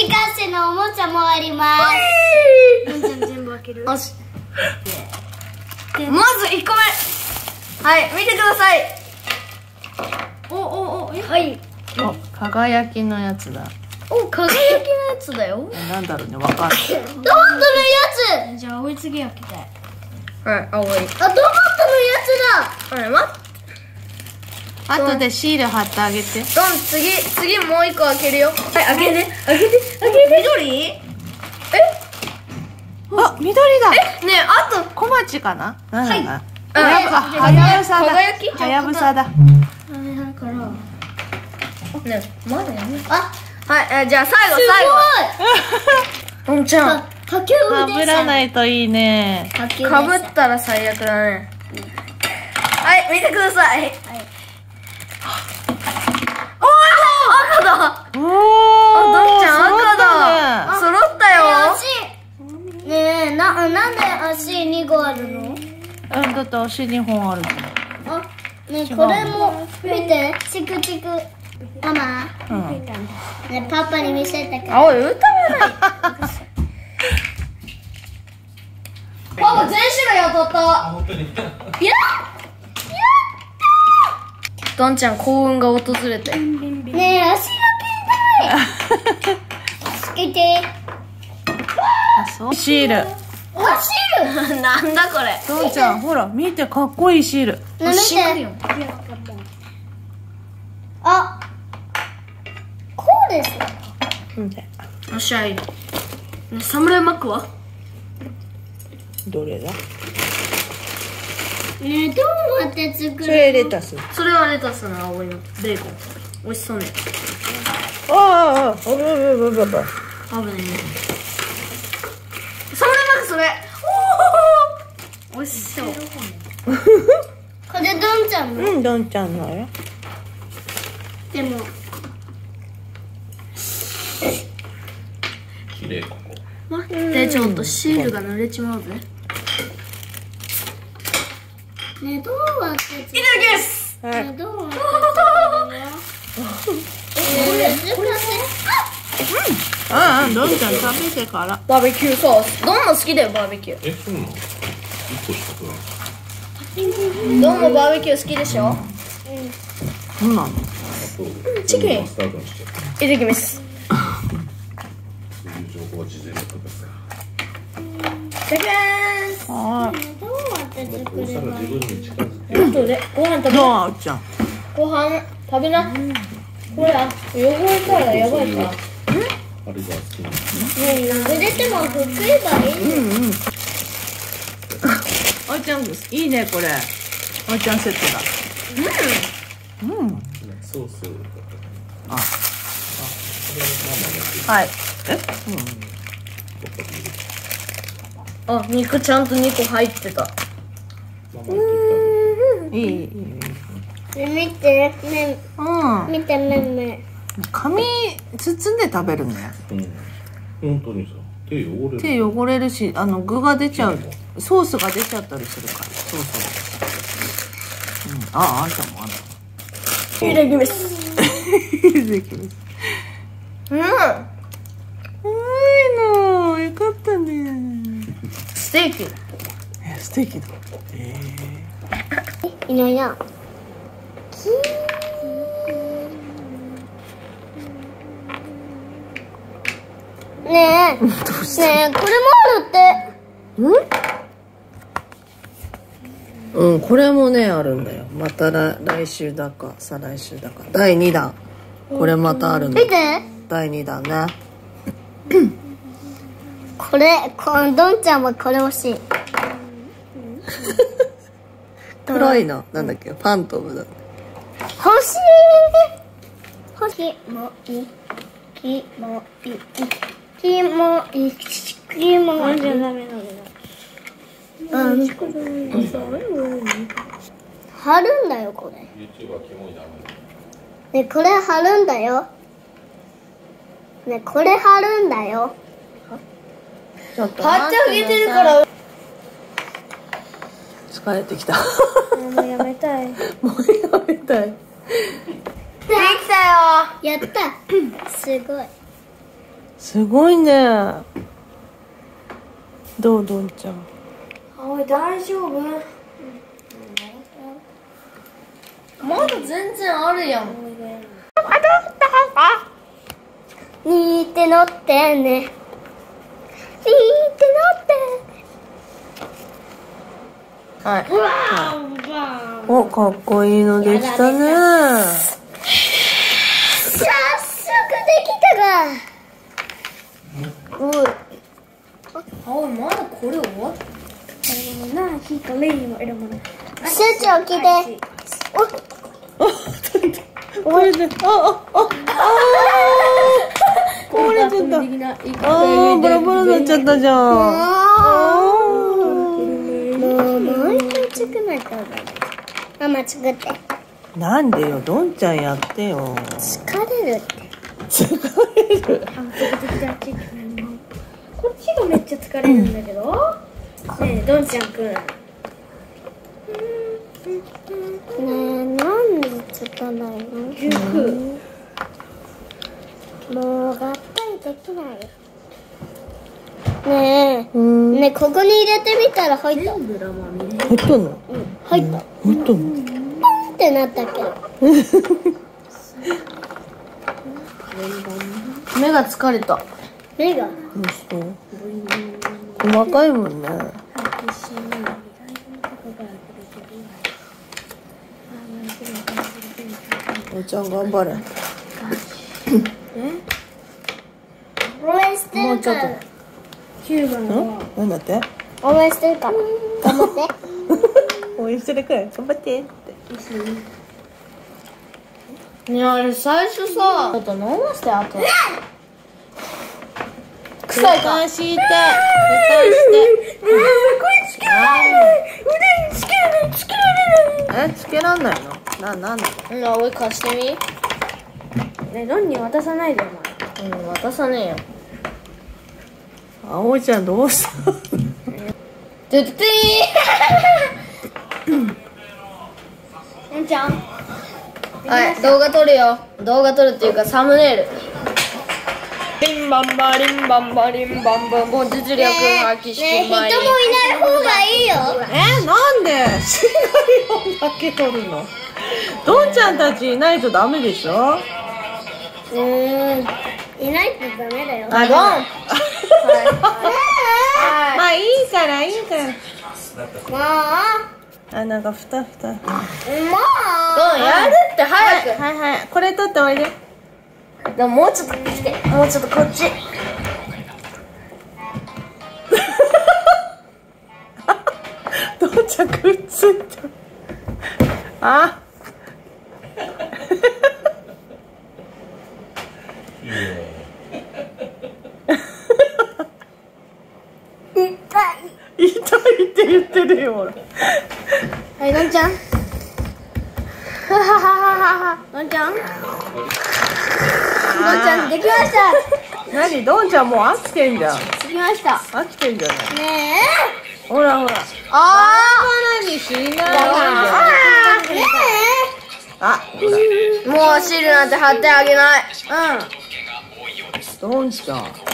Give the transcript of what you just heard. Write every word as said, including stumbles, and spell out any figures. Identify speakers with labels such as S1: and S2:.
S1: 合戦のおもちゃもあります。全部開ける。よし。まずいっこめ。はい、見てください。おおお、はい。
S2: お、輝きのやつだ。
S1: お、輝きのやつだよ。
S2: なんだろうね、わかんない。
S1: トマトのやつ。じゃあ、青い次開けたい。はい、青い。あ、トマトのやつだ。あれ、待って。
S2: 後でシール貼ってあげて。
S1: ドン、次、次もう一個開けるよ。はい、開けて、開けて、開けて。緑？え？
S2: あ、緑だ。
S1: え、ねえ、あと
S2: 小町かな？なんだな。
S1: あ、
S2: はやぶさだ。
S1: 輝き？
S2: はやぶさだ。
S1: だから。ね、まだやめ。あ、はい、え、じゃあ最後最後。すごい。どんちゃん。かけ
S2: かぶらないといいね。
S1: かぶったら最悪だね。はい、見てください。赤だ。
S2: おー、
S1: どんちゃん赤だ。揃ったよ。ねえ、な、なんで足にこあるの？
S2: うん、だって足にほんあるじゃん。
S1: あ、ねえ、これも見て、チクチク。ママ。
S2: うん。
S1: ね、パパに見せてから。おい、歌わない。パパ全種類当たった。本当に。やっどんちゃん幸運が訪れて。ねえ、足が見たい。つけて。
S2: あ、そう。シール。
S1: あ、シール。なんだこれ。
S2: どんちゃん、ほら、見て、かっこいいシール。
S1: ね、見て。あ、こうです。
S2: 見て。
S1: おっしゃい。サムライマックは？
S2: どれだ？
S1: ねえ、どうやって作るの？
S2: それレタス。
S1: それはレタスの青いの。ベーコン。美味しそうね。
S2: ああ、ああ、危ない危ない危ない。
S1: 危ないね。サムライマックそれ。おお。美味しそう。これどんちゃんの？
S2: うん、どんちゃんのよ。
S1: でも。
S3: 綺麗ここ。
S1: 待って、ちょっとシールが濡れちまうぜ。ねえ、どうやって作る？いただきます。
S2: はい。
S1: ねえ、どうやって作るの？え、これ難しい。
S2: ああ、どんちゃん食べてから。
S1: バーベキューソース。どんも好きだよ、バーベキュー。
S3: え、そうなの？一個しか食わない。
S1: どんもバーベキュー好きでしょ？
S2: そうなの？
S1: チキン。
S3: マスタードにして。
S1: いただきます。
S3: そういう情報は事前に書かせ
S1: いただきます。
S2: は
S1: どうやって
S3: た。
S1: 作
S3: こうしたら
S1: ればいい？
S3: 自分に近づける。
S1: 後でご飯食べ
S2: い。どう
S1: な。
S2: あうちゃん。
S1: ご飯食べな。これあ、汚れたらやばいか。
S3: あれが好きなの。
S1: ねえ、濡れても拭けばいい。
S2: うんうん。あうちゃんです。いいね、これ。あうちゃんセットだ。うん。うん。
S3: ソース。
S2: あ。
S3: あ、
S2: はい。え？うん。
S1: あ、肉ちゃんとにこ入ってた。
S3: ママ言って
S2: いいいいいい。
S1: ね、見て、ね、
S2: うん。
S1: 見て、めめ。
S2: 紙包んで食べるね。
S3: た。うん。本当にさ、手汚れる。
S2: 手汚れるし、あの具が出ちゃう、ソースが出ちゃったりするから。そうそう。うん。あ、あんたもあんたも。
S1: いただきます。
S2: いただきます。
S1: うん。
S2: うまいの、よかったね。
S1: ステーキ。
S2: え、ステーキだ。え
S1: いないな。ねえ。ねえ、これもあるって。
S2: うん、これもね、あるんだよ。また来来週だか、再来週だか。だいにだん。これまたあるんだ。
S1: 見て。
S2: だいにだんね。
S1: これ、このどんちゃんはこれ欲しい。
S2: 黒いの、なんだっけ、ファントムだ。
S1: 欲しい。欲しい。もいい。きもいい。きもいい。きもいい。じゃダメなんだ。うん。貼るんだよ、これ。
S3: YouTube はキモいだ
S1: ね、これ貼るんだよ。ね、これ貼るんだよ。
S2: ちょっと
S1: 貼ってあげてるから。
S2: 疲れてきた。
S1: もうやめたい。
S2: もうやめたい。
S1: できたよ。やった。すごい。
S2: すごいね。どうどんちゃん。
S1: 葵大丈夫？まだ全然あるやん。にーって乗ってね。にーって乗って
S2: はい。
S1: うわー、
S2: お、かっこいいのできたね。
S1: 早速できたが。おい。葵まだこれ終わったな。火とレイもいるもの。社長来て。
S2: これで、あ、あ、あ、あー、こぼれちゃった。あー、バラバラになっちゃったじゃん。
S1: もう、もう一回作らないとダメ。ママ作って。
S2: なんでよ、どんちゃんやってよ。
S1: 疲れるって。
S2: 疲れる。
S1: こっちがめっちゃ疲れるんだけど。ねえ、どんちゃんくん。ねえ、なんでつかないの？もう合体できない。ねえ、ねえ、ここに入れてみたら入った。
S2: 入ったの？
S1: 入った。
S2: 入ったの？
S1: ポンってなったけど。目が疲れた。目が。
S2: そう。細かいもんね。おちゃん頑張れ。
S1: 応援して
S2: もうちょっ
S1: るから。きゅうばんは。
S2: なんだって？
S1: 応援してるから。頑張って。
S2: 応援してるから頑張ってって。
S1: ねえ、あれ最初さ、ちょっと飲ませてあと。臭いか。
S2: 蓋して。蓋して。
S1: これつけられない。腕につけられない。つけられない。
S2: え、つけらんないの？な、なんだ
S1: うん、葵貸してみ。ね、ロンに渡さないでよ、お前。うん、渡さねえよ。
S2: あおいちゃんどうした？
S1: トゥトゥティー。おんちゃん。はい、動画撮るよ。動画撮るっていうかサムネイル。リンバンバリンバンバリンバンバン、もう実力発揮してまいり。ねえ、人もいない方がいいよ。
S2: え、なんでシガリオンだけ撮るの？どんちゃんたちいないとダメでしょ？
S1: うーん、いないとダメだよ。
S2: あ、
S1: ドン。
S2: はい。
S1: は
S2: まあいいからいいから。
S1: い。もう。
S2: あ、なんかふたふた。
S1: もう。ドンやるって早く。
S2: はいはい。これ取っておいで。
S1: でももうちょっと来て。もうちょっとこっち。
S2: どんちゃんくっついた。あ。痛いって言ってるよ。
S1: はい、のんちゃん。ははははは。のんちゃん。のんちゃん、できました。
S2: 何、どんちゃんもう飽きてんじゃん。
S1: できました。
S2: 飽きてんじゃない。
S1: ねえ。
S2: ほらほら。
S1: あ
S2: バラにしないで。
S1: あ。ね
S2: あ、
S1: え。もうシールなんて貼ってあげない。
S2: どんちゃん。